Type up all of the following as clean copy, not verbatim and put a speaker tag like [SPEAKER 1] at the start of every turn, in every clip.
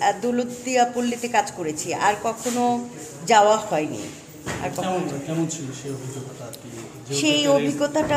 [SPEAKER 1] দৌলতদিয়া পল্লীতে কাজ করেছি, আর কখনো যাওয়া হয়নি। আর
[SPEAKER 2] কেমন ছিল সেই অভিজ্ঞতাটা?
[SPEAKER 1] সেই অভিজ্ঞতাটা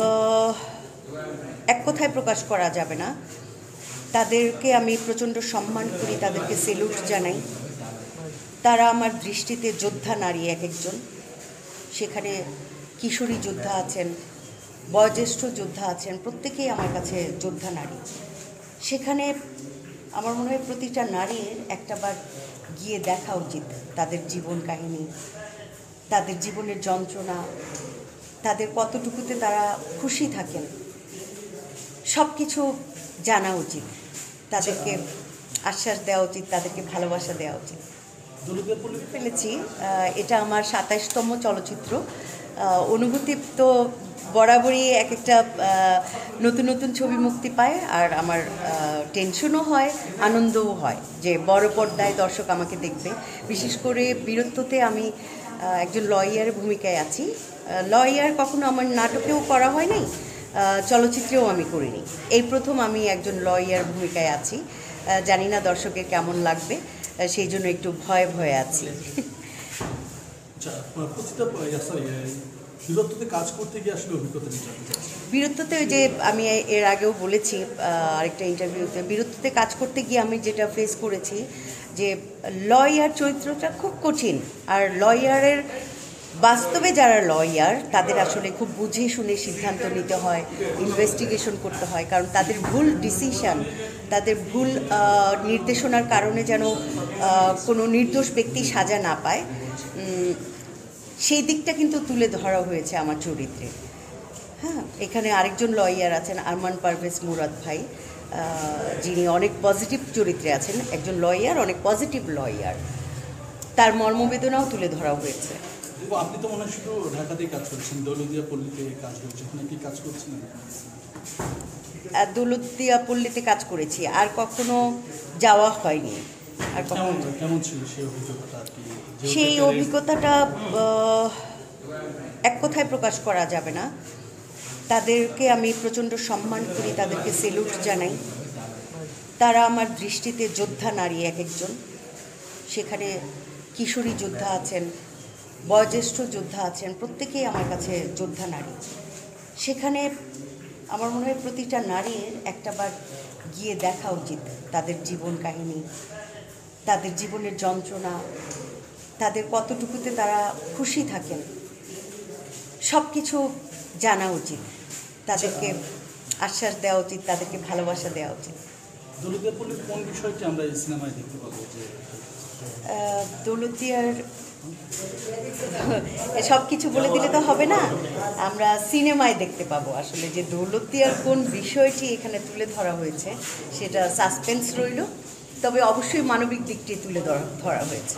[SPEAKER 1] এক কথায় প্রকাশ করা যাবে না। তাদেরকে আমি প্রচণ্ড সম্মান করি, তাদেরকে সেলুট জানাই। তারা আমার দৃষ্টিতে যোদ্ধা নারী এক একজন। সেখানে কিশোরী যোদ্ধা আছেন, বয়োজ্যেষ্ঠ যোদ্ধা আছেন, প্রত্যেকেই আমার কাছে যোদ্ধা নারী। সেখানে আমার মনে হয় প্রতিটা নারীর একটাবার গিয়ে দেখা উচিত তাদের জীবন কাহিনী, তাদের জীবনের যন্ত্রণা, তাদের কতটুকুতে তারা খুশি থাকেন, সব কিছু জানা উচিত। তাদেরকে আশ্বাস দেওয়া উচিত, তাদেরকে ভালোবাসা দেওয়া উচিত। ফেলেছি, এটা আমার ২৭তম চলচ্চিত্র। অনুভূতি তো বরাবরই এক একটা নতুন নতুন ছবি মুক্তি পায়, আর আমার টেনশনও হয়, আনন্দও হয় যে বড় পর্দায় দর্শক আমাকে দেখবে। বিশেষ করে বীরত্বতে আমি একজন লয়ারের ভূমিকায় আছি। লয়ার কখনো আমার নাটকেও করা হয় নাই, চলচ্চিত্রেও আমি করিনি। এই প্রথম আমি একজন লয়ার ভূমিকায় আছি। জানি না দর্শকের কেমন লাগবে, সেই জন্য একটু ভয়ে ভয়ে আছি।
[SPEAKER 2] বীরত্বতে কাজ করতে গিয়ে আসলে অভিজ্ঞতা
[SPEAKER 1] বীরত্বতে ওই যে আমি এর আগেও বলেছি আরেকটা ইন্টারভিউতে, বীরত্বতে কাজ করতে গিয়ে আমি যেটা ফেস করেছি যে লয়ার চরিত্রটা খুব কঠিন। আর লয়ারের বাস্তবে যারা লয়ার তাদের আসলে খুব বুঝে শুনে সিদ্ধান্ত নিতে হয়, ইনভেস্টিগেশন করতে হয়, কারণ তাদের ভুল ডিসিশন, তাদের ভুল নির্দেশনার কারণে যেন কোনো নির্দোষ ব্যক্তি সাজা না পায়, সেই দিকটা কিন্তু তুলে ধরা হয়েছে আমার চরিত্রে। হ্যাঁ, এখানে আরেকজন লয়ার আছেন আরমান পারভেজ মুরাদ ভাই, যিনি অনেক পজিটিভ চরিত্রে আছেন, একজন লয়ার, অনেক পজিটিভ লয়ার। তার মর্মবেদনাও তুলে ধরা হয়েছে।
[SPEAKER 2] আপনি তো মনে হয় শুধু ঢাকাতেই কাজ করছেন, দৌলতদিয়া পল্লীতে কাজ করছেন, ওখানে কি কাজ করছেন?
[SPEAKER 1] দৌলতদিয়া পল্লীতে কাজ করেছি, আর কখনো যাওয়া হয়নি। আর
[SPEAKER 2] কেমন ছিল সেই অভিজ্ঞতাটা?
[SPEAKER 1] সেই অভিজ্ঞতাটা এক কথায় প্রকাশ করা যাবে না। তাদেরকে আমি প্রচণ্ড সম্মান করি, তাদেরকে সেলুট জানাই। তারা আমার দৃষ্টিতে যোদ্ধা নারী এক একজন। সেখানে কিশোরী যোদ্ধা আছেন, বয়োজ্যেষ্ঠ যোদ্ধা আছেন, প্রত্যেকেই আমার কাছে যোদ্ধা নারী। সেখানে আমার মনে হয় প্রতিটা নারীর একটাবার গিয়ে দেখা উচিত তাদের জীবন কাহিনী, তাদের জীবনের যন্ত্রণা, তাদের কতটুকুতে তারা খুশি থাকেন, সব কিছু জানা উচিত। তাদেরকে আশ্বাস দেওয়া উচিত, তাদেরকে ভালোবাসা দেওয়া উচিত।
[SPEAKER 2] কোন বিষয়টি আমরা এই সিনেমায় দেখতে পাবো?
[SPEAKER 1] দৌলতদিয়ার সব কিছু বলে দিলে তো হবে না, আমরা সিনেমায় দেখতে পাবো আসলে যে দৌলতদিয়ার কোন বিষয়টি এখানে তুলে ধরা হয়েছে, সেটা সাসপেন্স রইল। তবে অবশ্যই মানবিক দিকটি তুলে ধরা হয়েছে।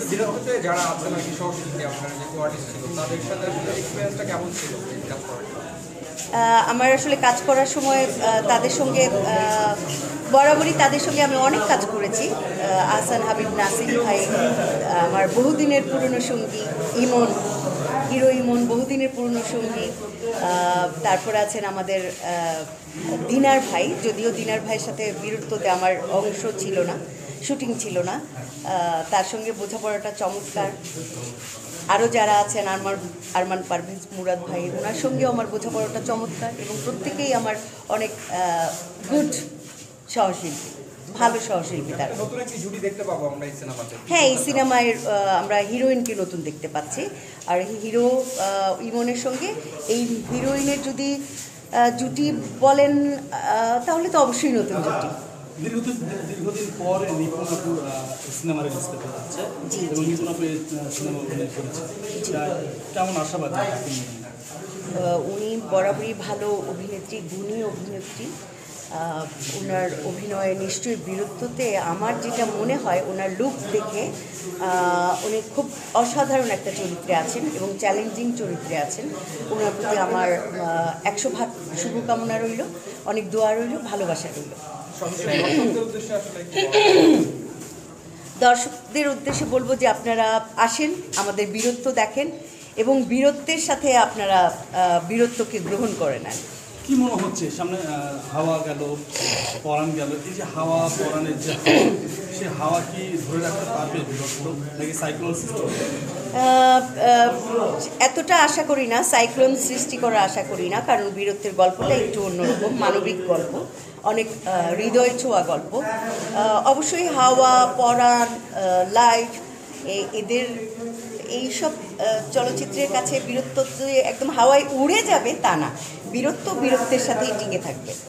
[SPEAKER 1] আমার আসলে কাজ করার সময় তাদের সঙ্গে বরাবরই আমি অনেক কাজ করেছি। আহসান হাবিব, নাসির ভাই, আমার বহুদিনের পুরনো সঙ্গী, ইমন, হিরো ইমন বহুদিনের পুরনো সঙ্গী। তারপর আছেন আমাদের দিনার ভাই, যদিও দিনার ভাইয়ের সাথে বীরত্বতে আমার অংশ ছিল না, শুটিং ছিল না, তার সঙ্গে বোঝাপড়াটা চমৎকার। আরও যারা আছেন আরমান পারভেজ মুরাদ ভাই, ওনার সঙ্গেও আমার বোঝাপড়াটা চমৎকার, এবং প্রত্যেকেই আমার অনেক গুড সহশিল্পী, ভালো সহশিল্পী তারা। হ্যাঁ, এই সিনেমায় আমরা হিরোইনকে নতুন দেখতে পাচ্ছি, আর হিরো ইমনের সঙ্গে এই হিরোইনের যদি জুটি বলেন তাহলে তো অবশ্যই নতুন জুটি।
[SPEAKER 2] দীর্ঘদিন পর নিপুণ আপু সিনেমা রিলিজ করতে যাচ্ছে এবং নিপুণ আপু সিনেমা অভিনয় করেছে, কেমন আশাবাদী?
[SPEAKER 1] উনি বরাবরই ভালো অভিনেত্রী, গুণী অভিনেত্রী। ওনার অভিনয়ে নিশ্চয়ই বীরত্বতে আমার যেটা মনে হয়, ওনার লুক দেখে উনি খুব অসাধারণ একটা চরিত্রে আছেন এবং চ্যালেঞ্জিং চরিত্রে আছেন। ওনার প্রতি আমার 100% শুভকামনা রইল, অনেক দোয়া রইল, ভালোবাসা রইল। দর্শকদের উদ্দেশ্যে বলবো যে আপনারা আসেন, আমাদের বীরত্ব দেখেন এবং বীরত্বের সাথে আপনারা বীরত্বকে গ্রহণ করে নেন।
[SPEAKER 2] কি মনে হচ্ছে সামনে হাওয়া গেল, পরাণ গেল, এই যে হাওয়া পরাণের যে সে হাওয়া কি ধরে রাখতে পারবে বিরক্ত নাকি সাইক্লোন সৃষ্টি হবে?
[SPEAKER 1] এতটা আশা করি না, সাইক্লোন সৃষ্টি করার আশা করি না, কারণ বীরত্বের গল্পটা একটু অন্যরকম, মানবিক গল্প, অনেক হৃদয় ছোঁয়া গল্প। অবশ্যই হাওয়া, পরাণ, লাইট, এদের এইসব চলচ্চিত্রের কাছে বীরত্ব যে একদম হাওয়ায় উড়ে যাবে তা না, বীরত্ব বীরত্বের সাথেই টিকে থাকবে।